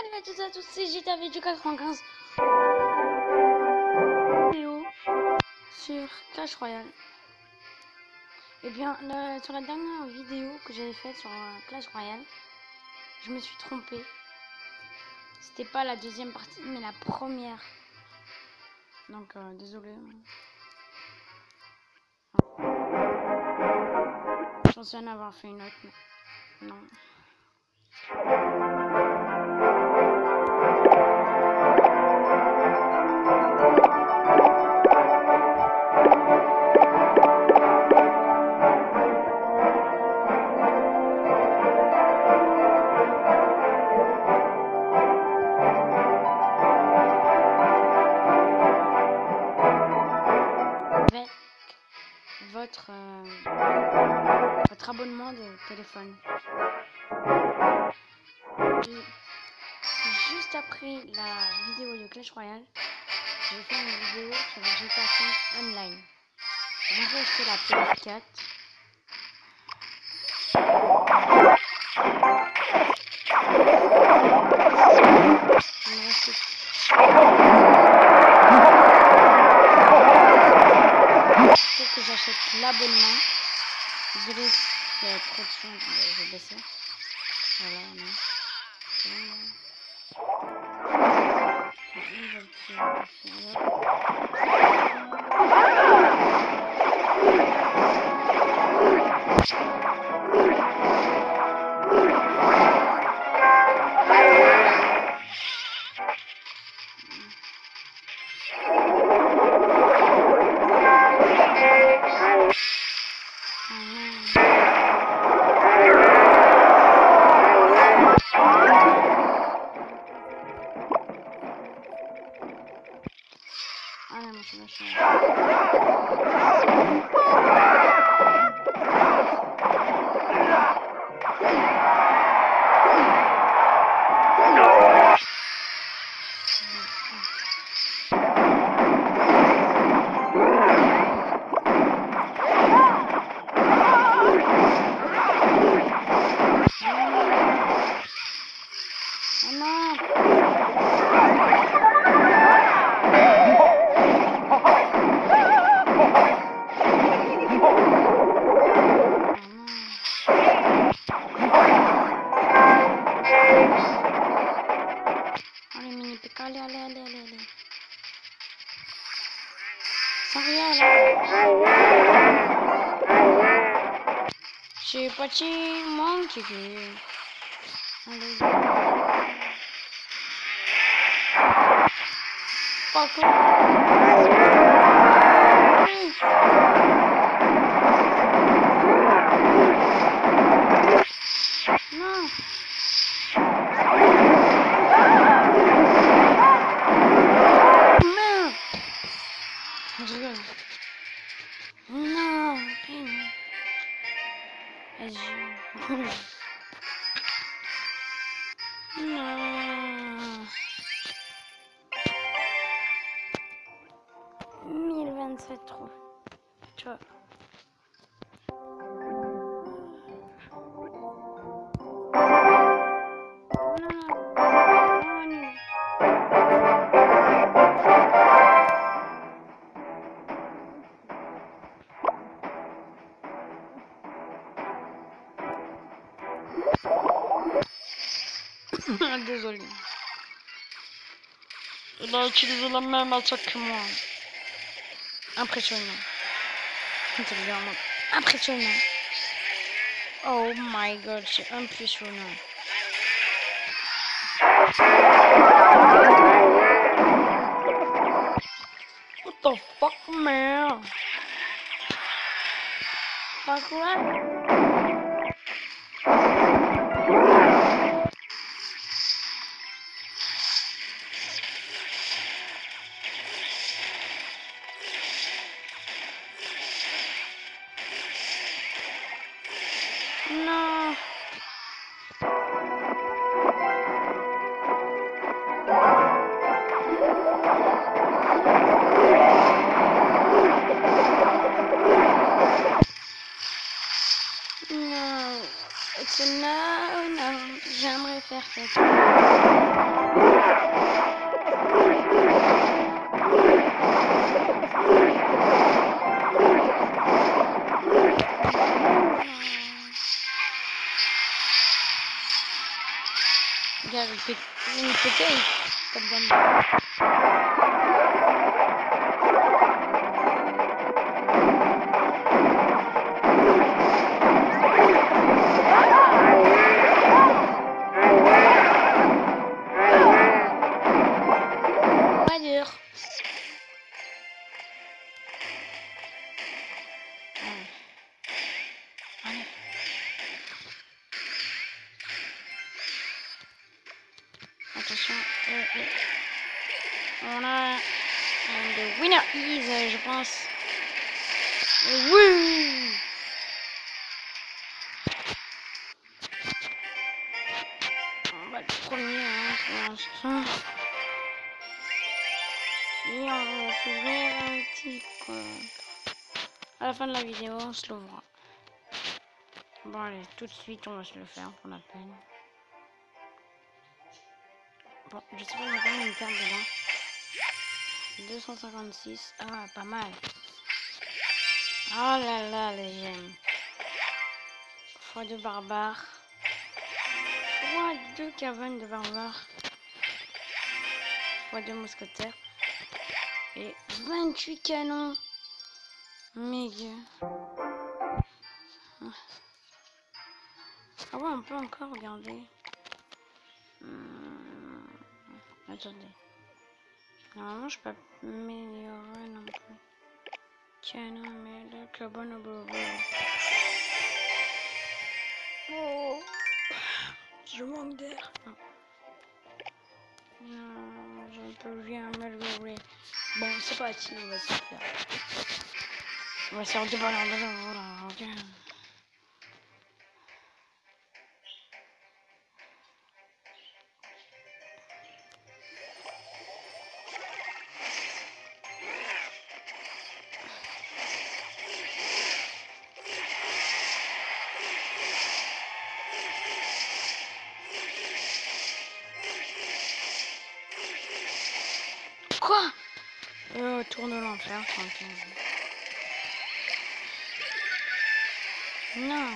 Salut à toutes et à tous, c'est JTV du 95 vidéo sur Clash Royale. Et bien, sur la dernière vidéo que j'avais faite sur Clash Royale, je me suis trompée. C'était pas la deuxième partie, mais la première. Donc, désolé. Je pensais en avoir fait une autre, mais non. Votre abonnement de téléphone. Et juste après la vidéo de Clash Royale, j'ai fait une vidéo sur le GTA 5 Online. Donc j'ai acheté la PS4. Il me restait... faut que j'achète l'abonnement. Désolé s'il y a trop de son, je vais baisser. Voilà, non. Ah non, je vais changer. Allez. Sans rien là. C'est parti, mon kiki. Allez. Pas cool. Non. Je rigole. Non, vas-y. Non. 1027 trop. Tu vois. Désolé. Il a utilisé la même attaque que moi. Impressionnant. C'est vraiment impressionnant. Oh my god, c'est impressionnant. What the fuck, man? Fuck what? Non. Non. Non. J'aimerais faire ça. Regarde, il pétait, il tape dans le... Pas dur. Allez. Attention. On a the winner is, je pense. Oui. On va le premier hein, pour l'instant. Et on va s'ouvrir un petit compte. À la fin de la vidéo, on se l'ouvrira. Bon allez, tout de suite on va se le faire pour la peine. Bon, je sais pas, il y a quand même une carte dedans. 256, ah pas mal. Oh là là, les gemmes. x2 barbares. x2 cavernes de barbares. x2 mousquetaires. Et 28 canons. Méga. Ah ouais, on peut encore regarder. Attendez. Normalement, je peux pas m'améliorer non plus. Canon, mais le carbone au bobo. Oh, je manque d'air. Non, je ne peux rien améliorer. Bon, c'est pas si on va se faire. On va se faire voilà. Quoi? Tourne l'enfer, tranquille. Non.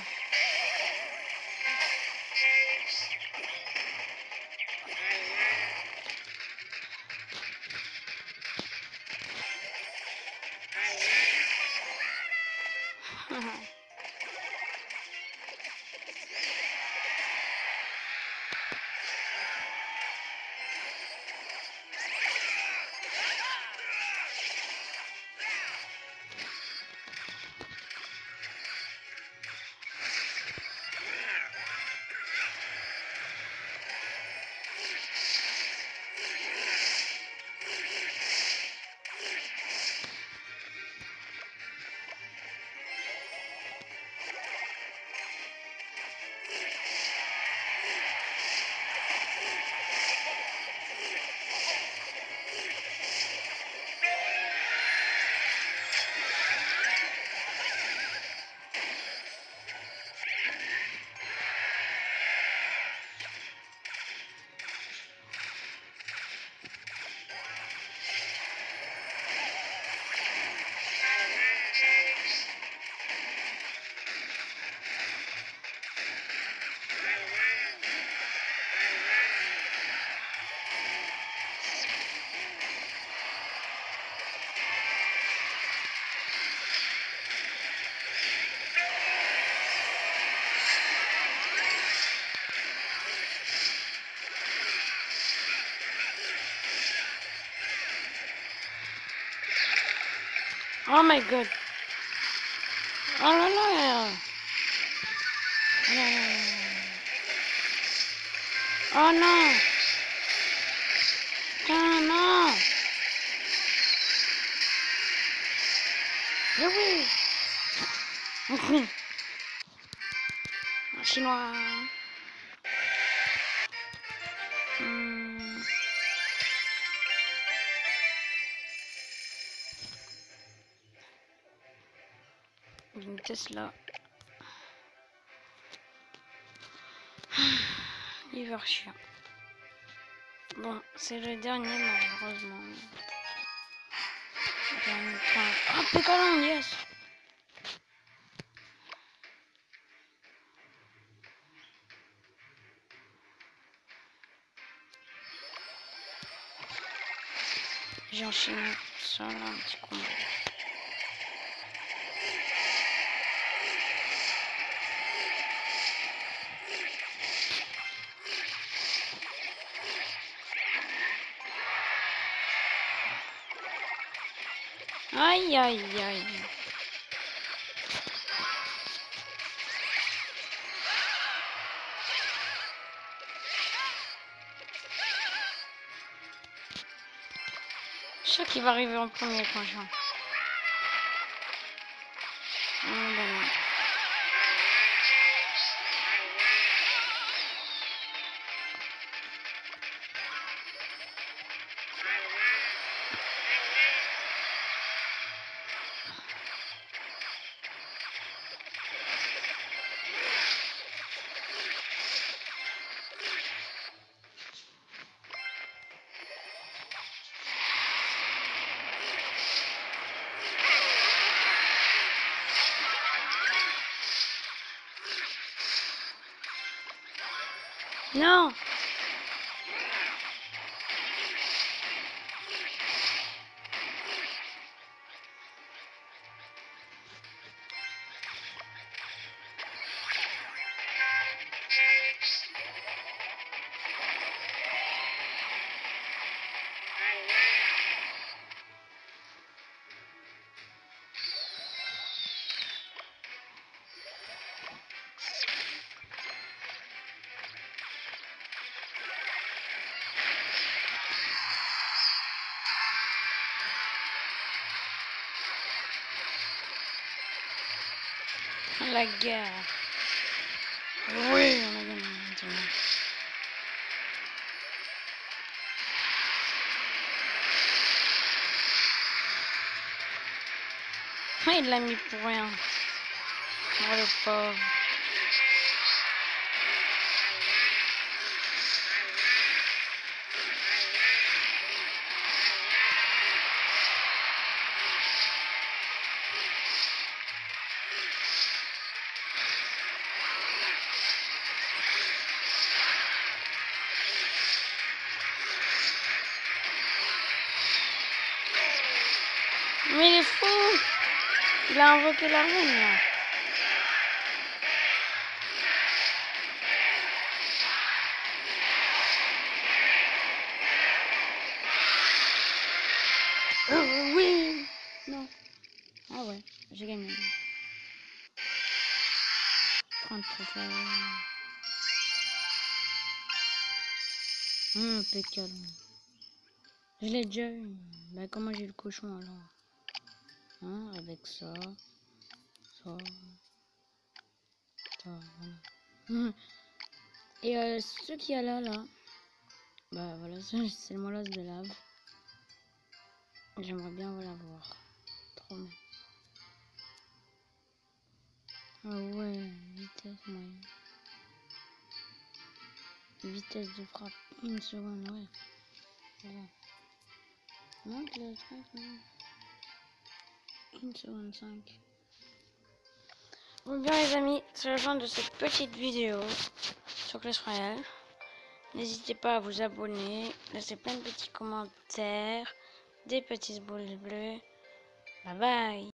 Oh my god. Oh là là. Oh non. Putain, non. Mais oui. Un chinois. Une Tesla. Hiver chien. Bon, c'est le dernier malheureusement. Dernier point. Oh, Pécolin, yes! J'ai enchaîné ça là, un petit combo. Aïe aïe aïe. Je sais qu'il va arriver en premier quand je vois. Ben non. Non! La guerre. Oui, on a gagné. Ah, il l'a mis pour rien. Oh le pauvre. Mais il est fou! Il a invoqué la reine là. Oui! Non. Ah ouais, j'ai gagné. 30 trophées. Impeccable. Je l'ai déjà eu. Bah comment j'ai le cochon alors? Hein, avec ça. Ça. Ça, voilà. Et ce qu'il y a là. Bah voilà, c'est le molosse de lave. J'aimerais bien l'avoir. Trop bien. Ah ouais, vitesse moyenne. Vitesse de frappe, 1 seconde, ouais. Voilà. Monte le truc, non. 1 seconde 5. Bon bien les amis, c'est la fin de cette petite vidéo sur Clash Royale. N'hésitez pas à vous abonner, laisser plein de petits commentaires, des petits pouces bleus. Bye bye.